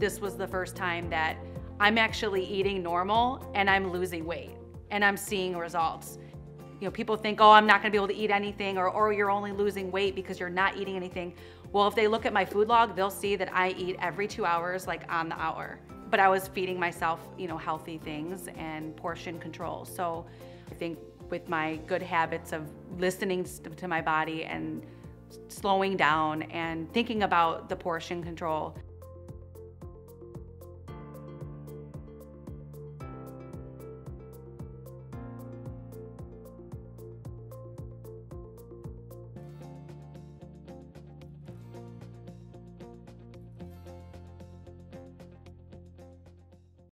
this was the first time that I'm actually eating normal and I'm losing weight and I'm seeing results. You know, people think, oh, I'm not gonna be able to eat anything, or you're only losing weight because you're not eating anything. Well, if they look at my food log, they'll see that I eat every 2 hours, like on the hour. But I was feeding myself, you know, healthy things and portion control. So I think with my good habits of listening to my body and slowing down and thinking about the portion control,